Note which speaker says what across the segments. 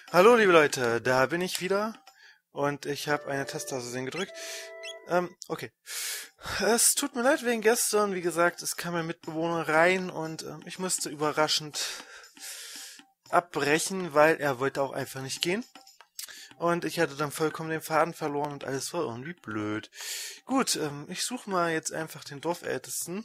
Speaker 1: Hallo liebe Leute, da bin ich wieder und ich habe eine Taste aus Versehen gedrückt. Okay. Es tut mir leid wegen gestern, wie gesagt, es kam ein Mitbewohner rein und ich musste überraschend abbrechen, weil er wollte auch einfach nicht gehen. Und ich hatte dann vollkommen den Faden verloren und alles war irgendwie blöd. Gut, ich suche mal jetzt einfach den Dorfältesten.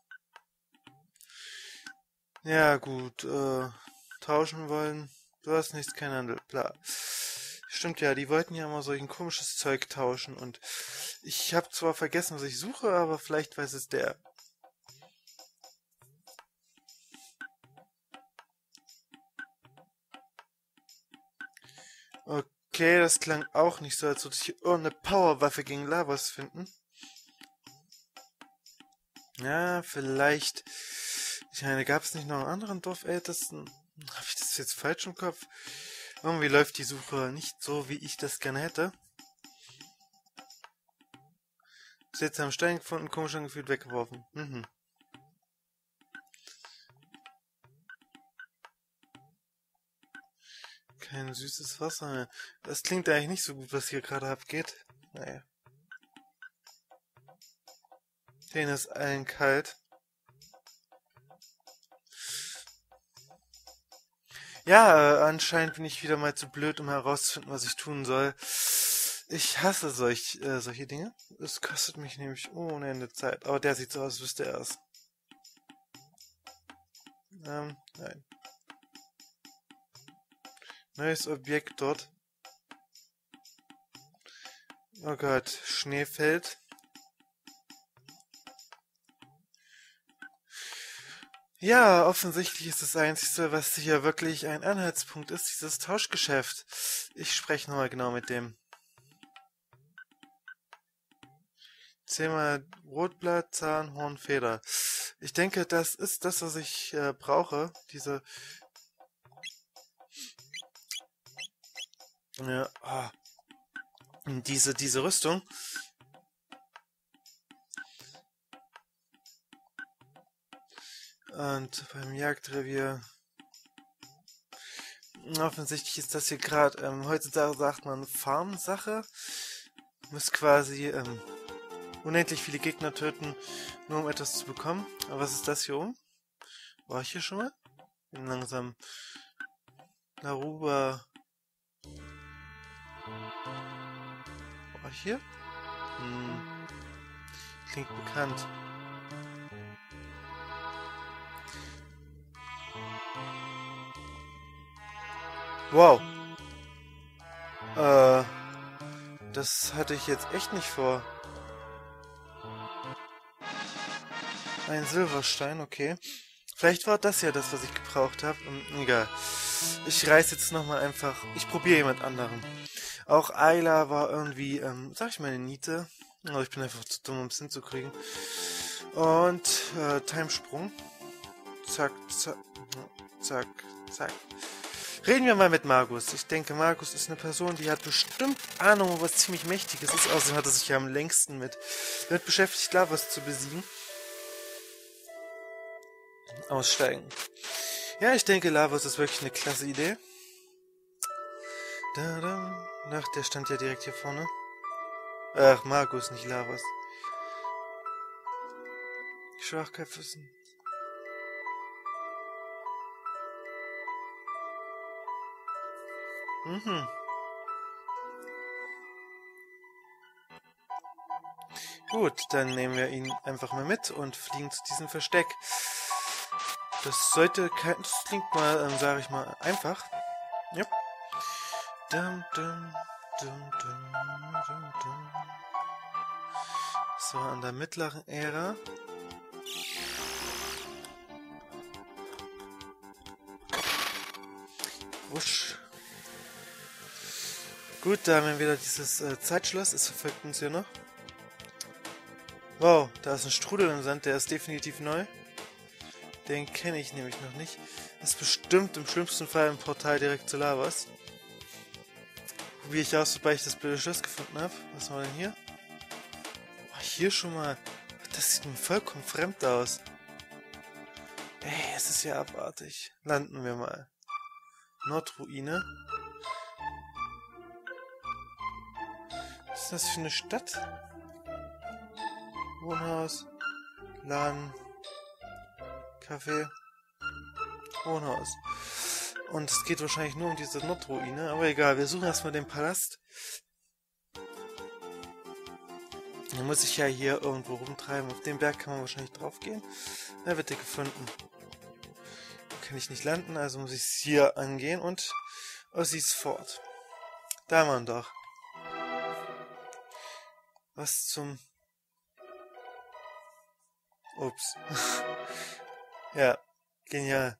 Speaker 1: Ja gut, tauschen wollen. Du hast nichts, kein Handel, bla. Stimmt ja, die wollten ja immer solch komisches Zeug tauschen und ich habe zwar vergessen, was ich suche, aber vielleicht weiß es der. Okay, das klang auch nicht so, als würde ich hier irgendeine Powerwaffe gegen Lavas finden. Ja, vielleicht. Ich meine, gab es nicht noch einen anderen Dorfältesten? Habe ich das jetzt falsch im Kopf? Irgendwie läuft die Suche nicht so, wie ich das gerne hätte. Seltsam Stein gefunden, komisch angefühlt, weggeworfen. Kein süßes Wasser mehr. Das klingt eigentlich nicht so gut, was hier gerade abgeht. Naja. Denen ist allen kalt. Ja, anscheinend bin ich wieder mal zu blöd, um herauszufinden, was ich tun soll. Ich hasse solche Dinge. Es kostet mich nämlich ohne Ende Zeit. Aber der sieht so aus, als wüsste er es. Nein. Neues Objekt dort. Oh Gott, Schnee fällt. Ja, offensichtlich ist das Einzige, was hier wirklich ein Anhaltspunkt ist, dieses Tauschgeschäft. Ich spreche nochmal genau mit dem. Zehnmal Rotblatt, Zahn, Horn, Feder. Ich denke, das ist das, was ich brauche. Diese Rüstung. Und beim Jagdrevier. Offensichtlich ist das hier gerade, heutzutage sagt man Farmsache. Muss quasi unendlich viele Gegner töten, nur um etwas zu bekommen. Aber was ist das hier oben? War ich hier schon mal? Bin langsam Naruba. War ich hier? Klingt bekannt. Wow. Das hatte ich jetzt echt nicht vor. Ein Silberstein, okay. Vielleicht war das ja das, was ich gebraucht habe. Egal. Ich reiß jetzt nochmal einfach. Ich probiere jemand anderen. Auch Ayla war irgendwie, sag ich mal, eine Niete. Aber ich bin einfach zu dumm, um es hinzukriegen. Und, Timesprung. Zack, zack, zack, zack. Reden wir mal mit Magus. Ich denke, Magus ist eine Person, die hat bestimmt Ahnung, was ziemlich Mächtiges ist. Außerdem hat er sich ja am längsten damit beschäftigt, Lavas zu besiegen. Aussteigen. Ja, ich denke, Lavas ist wirklich eine klasse Idee. Ach, der stand ja direkt hier vorne. Ach, Magus, nicht Lavas. Schwachköpfe sind. Gut, dann nehmen wir ihn einfach mal mit und fliegen zu diesem Versteck. Das klingt mal, sage ich mal, einfach. Ja. So, an der mittleren Ära. Wusch. Gut, da haben wir wieder dieses Zeitschloss. Es verfolgt uns hier noch. Wow, da ist ein Strudel im Sand, der ist definitiv neu. Den kenne ich nämlich noch nicht. Das ist bestimmt im schlimmsten Fall ein Portal direkt zu Lavas. Probiere ich aus, sobald ich das blöde Schloss gefunden habe. Was haben wir denn hier? Oh, hier schon mal. Das sieht mir vollkommen fremd aus. Ey, es ist ja abartig. Landen wir mal. Nordruine. ist das für eine Stadt? Wohnhaus, Laden, Café, Wohnhaus. Und es geht wahrscheinlich nur um diese Nordruine, aber egal, wir suchen erstmal den Palast. Dann muss ich ja hier irgendwo rumtreiben. Auf den Berg kann man wahrscheinlich drauf gehen. Da wird er gefunden. Da kann ich nicht landen, also muss ich es hier angehen und Ossis Fort. Da haben wir ihn doch. Was zum... Ups. Ja, genial.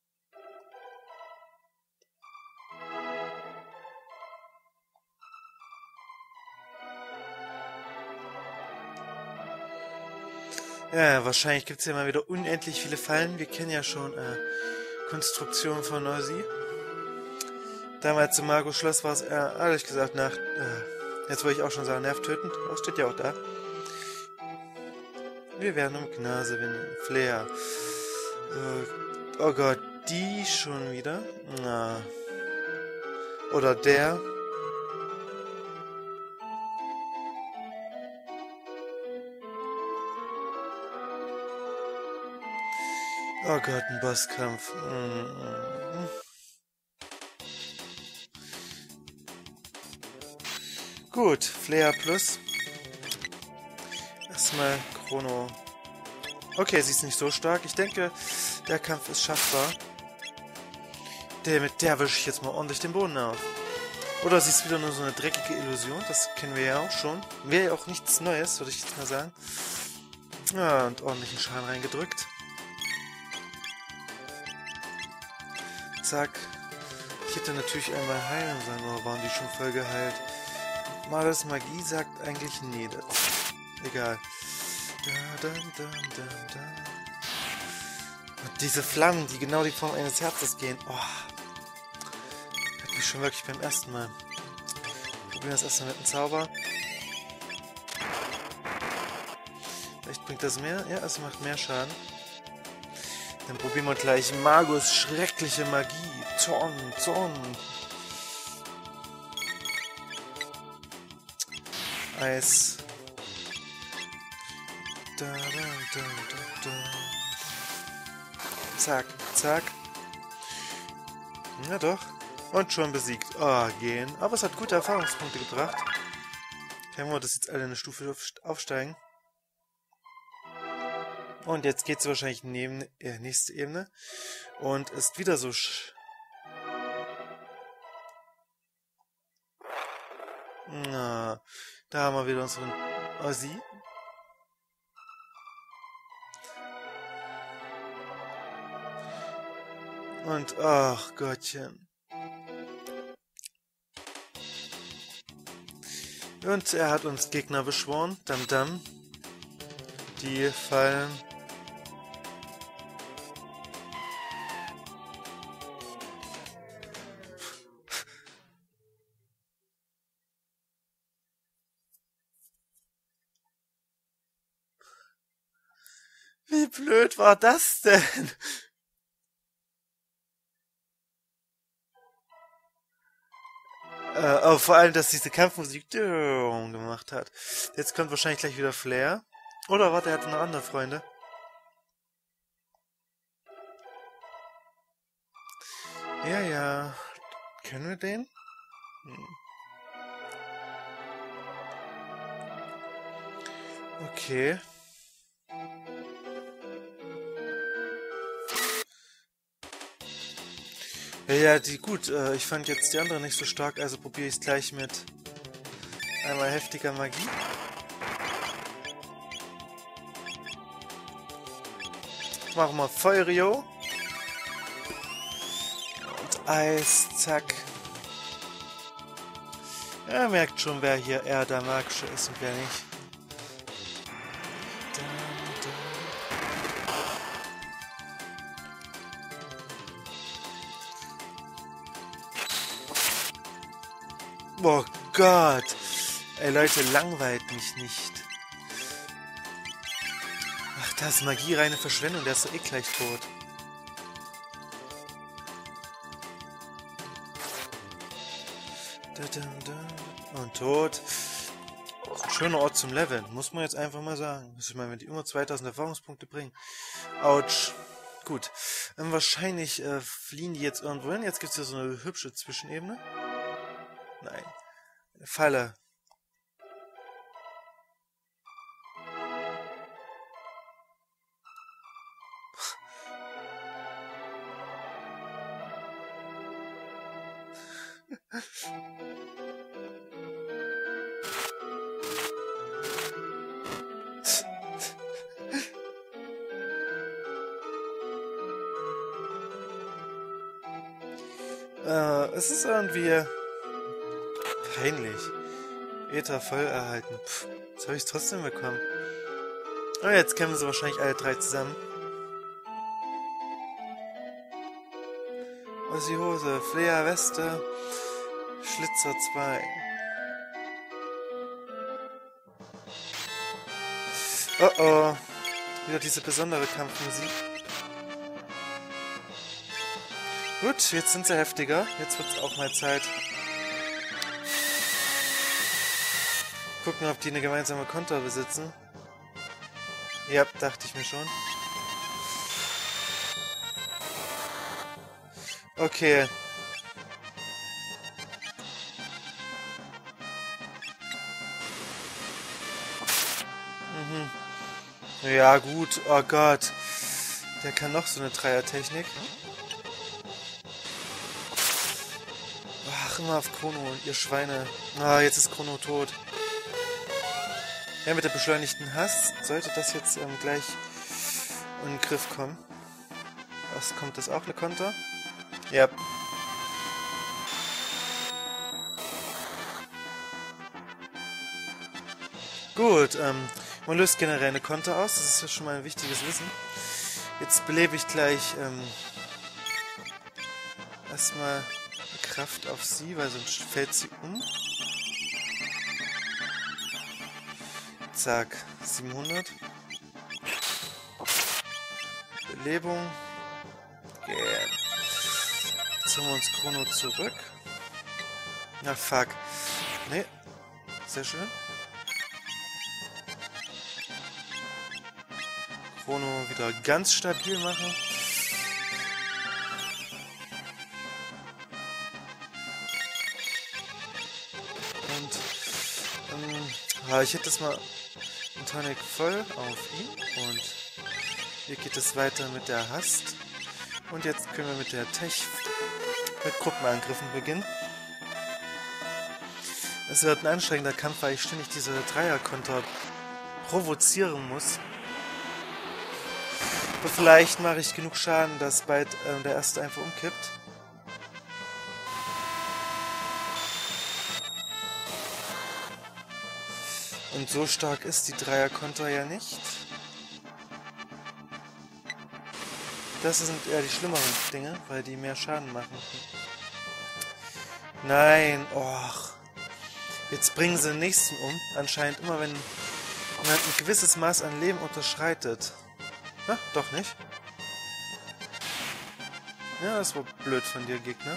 Speaker 1: Ja, wahrscheinlich gibt es ja mal wieder unendlich viele Fallen. Wir kennen ja schon Konstruktionen von Ossi. Damals im Magus-Schloss war es ehrlich gesagt jetzt wollte ich auch schon sagen, nervtötend. Das steht ja auch da. Wir werden um Gnase winnen. Flair. Oh Gott, die schon wieder. Na. Oder der. Oh Gott, ein Bosskampf. Gut, Flair plus. Erstmal Chrono. Okay, sie ist nicht so stark. Ich denke, der Kampf ist schaffbar. Mit der wische ich jetzt mal ordentlich den Boden auf. Oder sie ist wieder nur so eine dreckige Illusion. Das kennen wir ja auch schon. Wäre ja auch nichts Neues, würde ich jetzt mal sagen. Ja, und ordentlichen Schaden reingedrückt. Zack. Ich hätte natürlich einmal heilen sollen, oder waren die schon voll geheilt? Malis Magie sagt eigentlich nee. Egal. Und diese Flammen, die genau die Form eines Herzens gehen. Oh. Hat mich schon wirklich beim ersten Mal. Probieren wir das erstmal mit dem Zauber. Vielleicht bringt das mehr? Ja, es macht mehr Schaden. Dann probieren wir gleich Magus schreckliche Magie. Zorn. Eis. Zack, zack. Na doch. Und schon besiegt. Oh, gehen. Aber es hat gute Erfahrungspunkte gebracht. Können wir das jetzt alle eine Stufe aufsteigen. Und jetzt geht es wahrscheinlich neben nächste Ebene. Und ist wieder so... Na, da haben wir wieder unseren Ossi. Und, ach Gottchen. Und er hat uns Gegner beschworen. Dam. Die fallen... Wie blöd war das denn? Vor allem, dass diese Kampfmusik gemacht hat. Jetzt kommt wahrscheinlich gleich wieder Flair. Oder warte, er hat noch andere Freunde. Ja. Können wir den? Okay. Ja, gut. Ich fand jetzt die andere nicht so stark, also probiere ich es gleich mit einmal heftiger Magie. Machen wir Feurio. Und Eis, zack. Er merkt schon, wer hier eher der Magische ist und wer nicht. Oh Gott! Ey Leute, langweilt mich nicht. Ach, das ist Magie, reine Verschwendung, der ist doch eh gleich tot. Und tot. Ein schöner Ort zum Leveln, muss man jetzt einfach mal sagen. Ich meine, wenn die immer 2000 Erfahrungspunkte bringen. Autsch. Gut. Wahrscheinlich fliehen die jetzt irgendwo hin. Jetzt gibt es hier so eine hübsche Zwischenebene. Nein. Eine Falle. Es ist irgendwie peinlich. Ether voll erhalten. Pff, jetzt habe ich es trotzdem bekommen. Aber jetzt kämpfen sie wahrscheinlich alle drei zusammen. Ossi Hose, Flea Weste, Schlitzer 2. Oh oh. Wieder diese besondere Kampfmusik. Gut, jetzt sind sie heftiger. Jetzt wird es auch mal Zeit. Gucken, ob die eine gemeinsame Konter besitzen. Ja, dachte ich mir schon. Okay. Ja, gut. Oh Gott. Der kann noch so eine Dreiertechnik. Ach, immer auf Chrono, ihr Schweine. Ah, jetzt ist Chrono tot. Ja, mit der beschleunigten Hass sollte das jetzt gleich in den Griff kommen. Was kommt das auch, eine Konter? Ja. Gut, man löst generell eine Konter aus, das ist ja schon mal ein wichtiges Wissen. Jetzt belebe ich gleich erstmal Kraft auf sie, weil sonst fällt sie um. Zack, 700. Belebung. Yeah. Jetzt holen wir uns Chrono zurück. Na fuck. Nee. Sehr schön. Chrono wieder ganz stabil machen. Und ich hätte das mal ein Tonic voll auf ihn. Und hier geht es weiter mit der Hast. Und jetzt können wir mit der Tech mit Gruppenangriffen beginnen. Es wird ein anstrengender Kampf, weil ich ständig diese Dreierkonter provozieren muss. Aber vielleicht mache ich genug Schaden, dass bald der erste einfach umkippt. Und so stark ist die Dreierkonter ja nicht. Das sind eher die schlimmeren Dinge, weil die mehr Schaden machen. Nein, och. Jetzt bringen sie den nächsten um. Anscheinend immer, wenn man ein gewisses Maß an Leben unterschreitet. Na, doch nicht. Ja, das war blöd von dir, Gegner.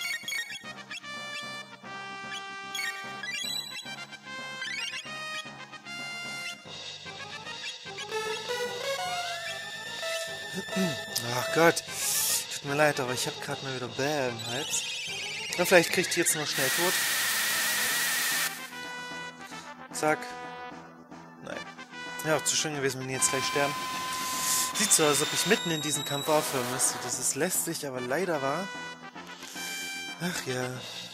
Speaker 1: Ach Gott, tut mir leid, aber ich habe gerade mal wieder Bäh im Hals. Na, vielleicht kriegt die jetzt noch schnell tot. Zack. Nein. Ja, auch zu schön gewesen, wenn die jetzt gleich sterben. Sieht so aus, als ob ich mitten in diesen Kampf aufhören müsste. Das ist lästig, aber leider wahr. Ach ja.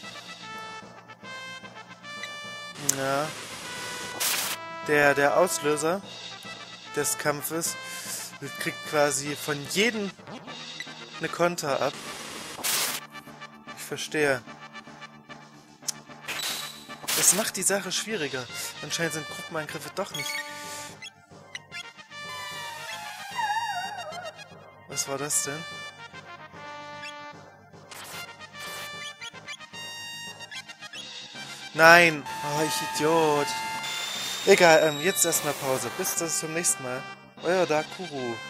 Speaker 1: Ja. Der Auslöser des Kampfes kriegt quasi von jedem eine Konter ab. Ich verstehe. Das macht die Sache schwieriger. Anscheinend sind Gruppenangriffe doch nicht. Was war das denn? Nein! Oh, ich Idiot. Egal, jetzt erstmal Pause. Bis zum nächsten Mal. Euer Dark Kuru.